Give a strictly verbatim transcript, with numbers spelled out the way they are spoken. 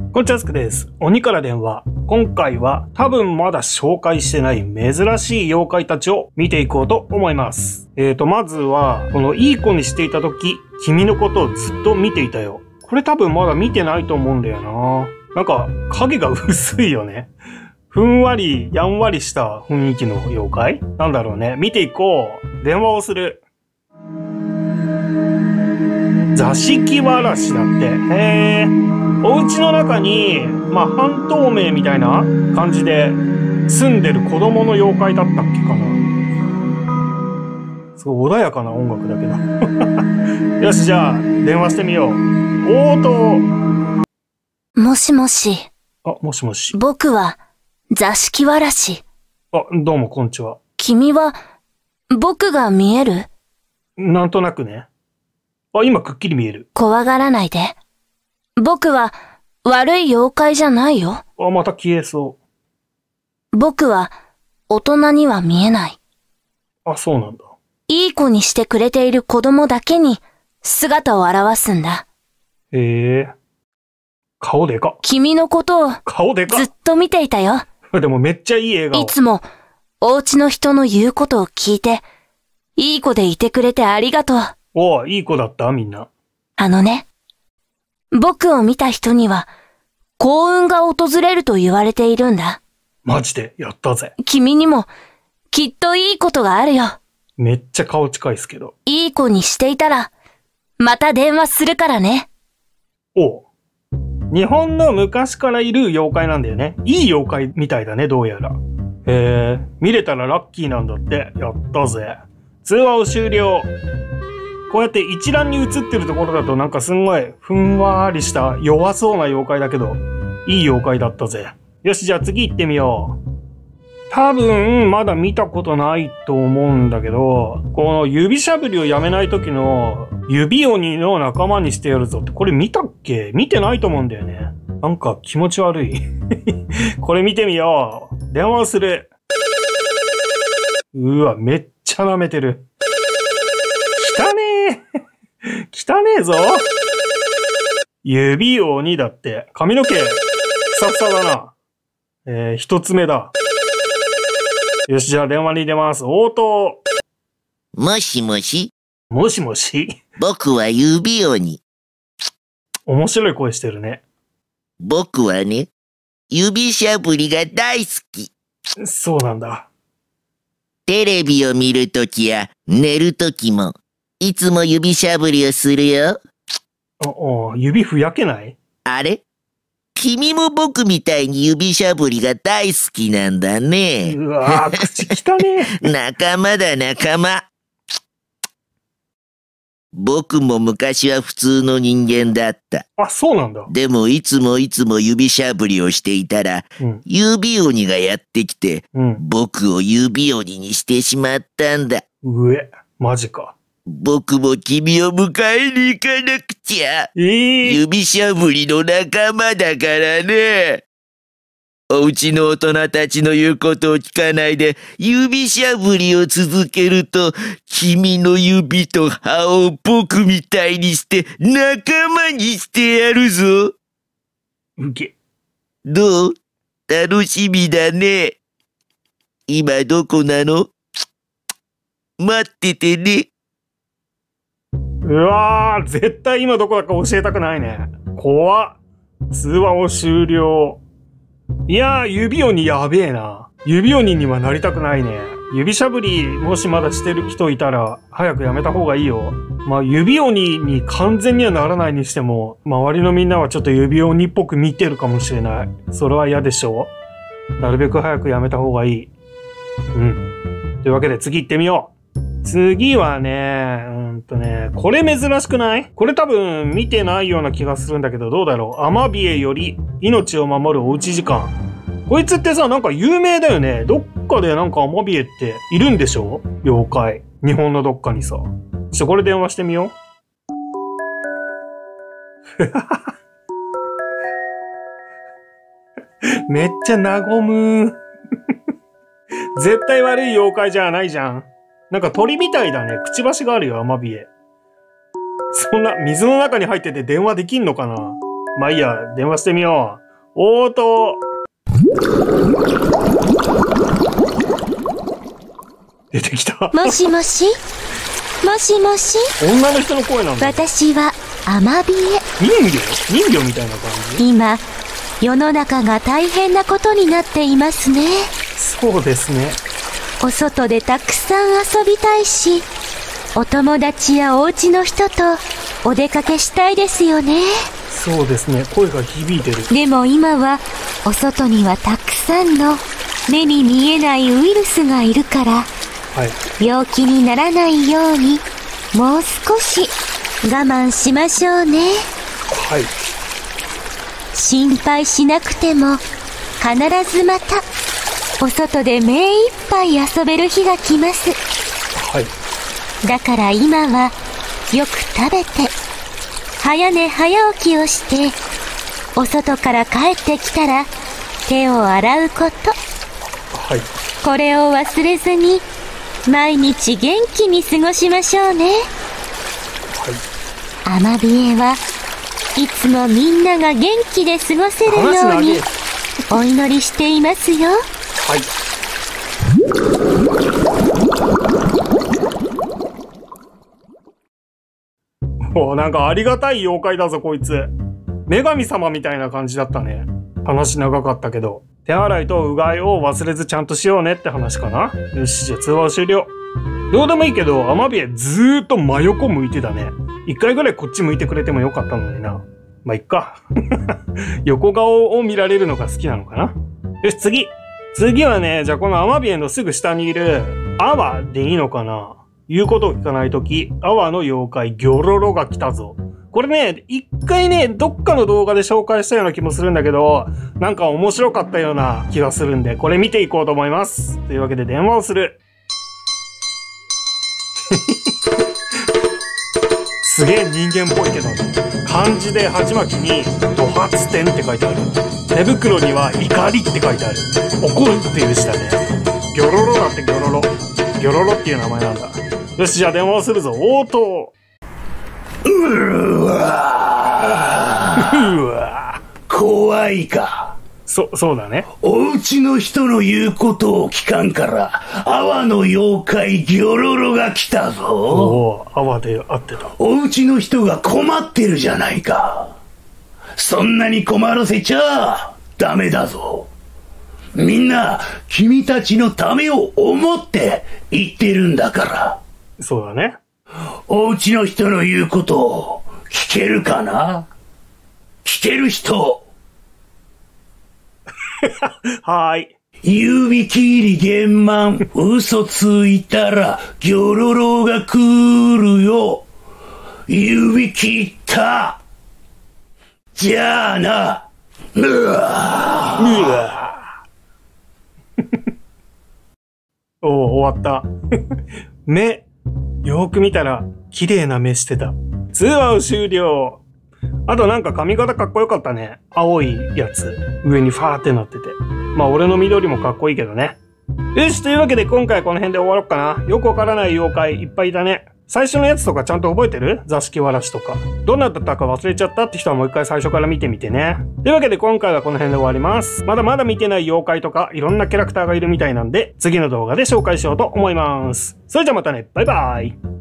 こんにちは、すくです。鬼から電話。今回は多分まだ紹介してない珍しい妖怪たちを見ていこうと思います。えーと、まずは、このいい子にしていた時、君のことをずっと見ていたよ。これ多分まだ見てないと思うんだよな。なんか、影が薄いよね。ふんわり、やんわりした雰囲気の妖怪なんだろうね。見ていこう。電話をする。座敷わらしだって。へー。お家の中に、まあ、半透明みたいな感じで住んでる子供の妖怪だったっけかな。すごい穏やかな音楽だけど。よし、じゃあ、電話してみよう。応答。 もしもし。 あ、もしもし。 僕は、座敷わらし。 あ、どうも、こんにちは。 君は、僕が見える？ なんとなくね。あ、今くっきり見える。 怖がらないで。僕は、悪い妖怪じゃないよ。 あ、また消えそう。僕は、大人には見えない。 あ、そうなんだ。 いい子にしてくれている子供だけに、姿を現すんだ。 へえ。顔でか。 君のことを、 顔でか。 ずっと見ていたよ。 でもめっちゃいい笑顔。 いつも、お家の人の言うことを聞いて、いい子でいてくれてありがとう。 おう、いい子だったみんな。 あのね。僕を見た人には、幸運が訪れると言われているんだ。 マジで、やったぜ。 君にも、きっといいことがあるよ。 めっちゃ顔近いっすけど。 いい子にしていたら、また電話するからね。 おう。日本の昔からいる妖怪なんだよね。いい妖怪みたいだね、どうやら。へえ、見れたらラッキーなんだって。やったぜ。通話を終了。こうやって一覧に映ってるところだとなんかすんごいふんわりした弱そうな妖怪だけど、いい妖怪だったぜ。よし、じゃあ次行ってみよう。多分まだ見たことないと思うんだけど、この指しゃぶりをやめない時の指鬼の仲間にしてやるぞって、これ見たっけ？見てないと思うんだよね。なんか気持ち悪い。これ見てみよう。電話をする。うわ、めっちゃ舐めてる。汚ねえ。汚ねえぞ。指鬼だって。髪の毛、ふさふさだな。えー、一つ目だ。よし、じゃあ電話に出ます。応答。 もしもし。 もしもし。 僕は指鬼。 面白い声してるね。 僕はね、指しゃぶりが大好き。 そうなんだ。 テレビを見るときや寝るときも、いつも指しゃぶりをするよ。 お、お、指ふやけない？ あれ？君も僕みたいに指しゃぶりが大好きなんだね。 うわぁ、口汚ねえ。仲間だ仲間。僕も昔は普通の人間だった。 あ、そうなんだ。 でもいつもいつも指しゃぶりをしていたら、うん、指鬼がやってきて、うん、僕を指鬼にしてしまったんだ。 うえ、マジか。 僕も君を迎えに行かなくちゃ。 えー、 指しゃぶりの仲間だからね。お家の大人たちの言うことを聞かないで指しゃぶりを続けると、君の指と歯を僕みたいにして仲間にしてやるぞ。 うげ。 どう？楽しみだね。今どこなの？待っててね。 うわー、絶対今どこだか教えたくないね。怖っ。通話を終了。いやー、指鬼やべえな。指鬼にはなりたくないね。指しゃぶり、もしまだしてる人いたら、早くやめた方がいいよ。まあ、指鬼に完全にはならないにしても、周りのみんなはちょっと指鬼っぽく見てるかもしれない。それは嫌でしょ？なるべく早くやめた方がいい。うん。というわけで次行ってみよう。次はね、うんとね、これ珍しくない？これ多分見てないような気がするんだけど、どうだろう？アマビエより命を守るおうち時間。こいつってさ、なんか有名だよね。どっかでなんかアマビエっているんでしょ？妖怪。日本のどっかにさ。ちょっとこれ電話してみよう。めっちゃ和む。絶対悪い妖怪じゃないじゃん。なんか鳥みたいだね。くちばしがあるよ、アマビエ。そんな、水の中に入ってて電話できんのかな？ まあいいや、電話してみよう。おーと。出てきた。 もしもしもしもし女の人の声なんだ。 私はアマビエ。 人魚人魚みたいな感じ。 今、世の中が大変なことになっていますね。 そうですね。 お外でたくさん遊びたいし、お友達やお家の人とお出かけしたいですよね。 そうですね。声が響いてる。 でも今はお外にはたくさんの目に見えないウイルスがいるから、 はい、 病気にならないようにもう少し我慢しましょうね。 はい。 心配しなくても必ずまたお外で目いっぱい遊べる日が来ます。 はい。 だから今はよく食べて早寝早起きをして、お外から帰ってきたら手を洗うこと、 はい、 これを忘れずに毎日元気に過ごしましょうね。はい、アマビエはいつもみんなが元気で過ごせるようにお祈りしていますよ。 はい。お、なんかありがたい妖怪だぞこいつ。女神様みたいな感じだったね。話長かったけど。手洗いとうがいを忘れずちゃんとしようねって話かな。よし、じゃあ通話終了。どうでもいいけど、アマビエずーっと真横向いてたね。一回ぐらいこっち向いてくれてもよかったのにな。まあ、いっか。横顔を見られるのが好きなのかな。よし、次。次はね、じゃあこのアマビエのすぐ下にいる、アワでいいのかな。言うことを聞かないとき、アワの妖怪、ギョロロが来たぞ。これね、一回ね、どっかの動画で紹介したような気もするんだけど、なんか面白かったような気がするんで、これ見ていこうと思います。というわけで電話をする。すげえ人間っぽいけど、漢字で鉢巻きに、ド発展って書いてある。手袋には怒りって書いてある。怒るっていう字だね。ギョロロだってギョロロ。ギョロロっていう名前なんだ。よし、じゃあ電話をするぞ。応答。 うわうわ怖いか。 そ、そうだね。 お家の人の言うことを聞かんから、阿波の妖怪ギョロロが来たぞ。 おお、阿波で会ってた。 お家の人が困ってるじゃないか。そんなに困らせちゃダメだぞ。みんな君たちのためを思って言ってるんだから。 そうだね。 お家の人の言うことを聞けるかな？聞ける人。 はーい。 指切り玄満、嘘ついたらギョロロが来るよ。指切った。じゃあな。うわうわおお、終わった。目、よーく見たら綺麗な目してた。通話を終了。あとなんか髪型かっこよかったね。青いやつ。上にファーってなってて。まあ俺の緑もかっこいいけどね。よし、というわけで今回この辺で終わろっかな。よくわからない妖怪いっぱいいたね。最初のやつとかちゃんと覚えてる？座敷わらしとか。どんなだったか忘れちゃったって人はもう一回最初から見てみてね。というわけで今回はこの辺で終わります。まだまだ見てない妖怪とかいろんなキャラクターがいるみたいなんで、次の動画で紹介しようと思います。それじゃあまたね。バイバイ。